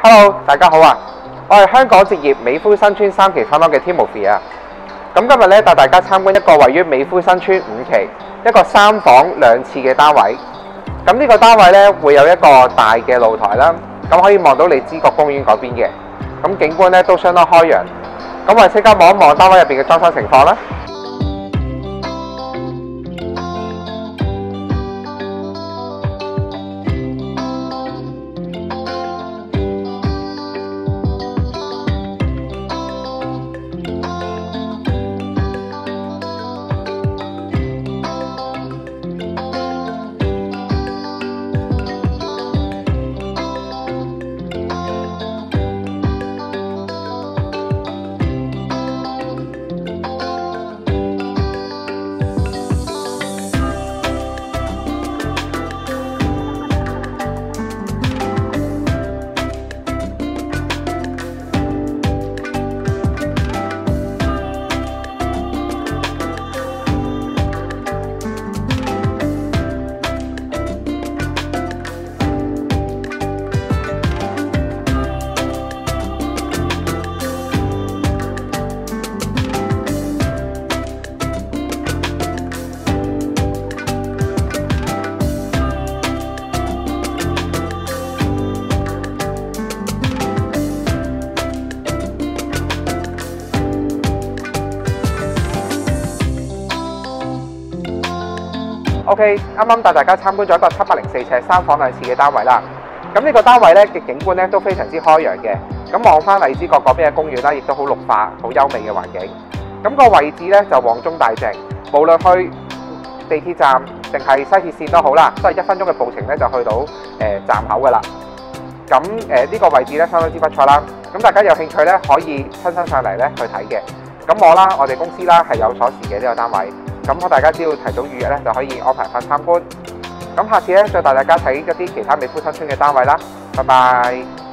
Hello， 大家好啊！我係香港置業美孚新村3期分屋嘅 Timothy 啊。咁今日咧帶大家參觀一個位於美孚新村5期一個3房2廁嘅單位。咁呢個單位咧會有一個大嘅露台啦，咁可以望到利枝角公園嗰邊嘅。咁景觀咧都相當開揚。咁我哋即刻望一望單位入邊嘅裝修情況啦。OK， 啱啱帶大家參觀咗一個704尺3房2廁嘅單位啦。咁呢個單位咧嘅景觀咧都非常之開揚嘅。咁望翻荔枝角嗰邊嘅公園啦，亦都好綠化、好優美嘅環境。咁個位置咧就旺中帶靜，無論去地鐵站定係西鐵線都好啦，都係1分鐘嘅步程咧就去到站口噶啦。咁呢個位置咧相當之不錯啦。咁大家有興趣咧可以親身上嚟咧去睇嘅。咁我哋公司啦係有鎖匙嘅呢個單位。咁大家只要提早預約咧，就可以安排翻參觀。咁下次咧再帶大家睇一啲其他美孚新村嘅單位啦。拜拜。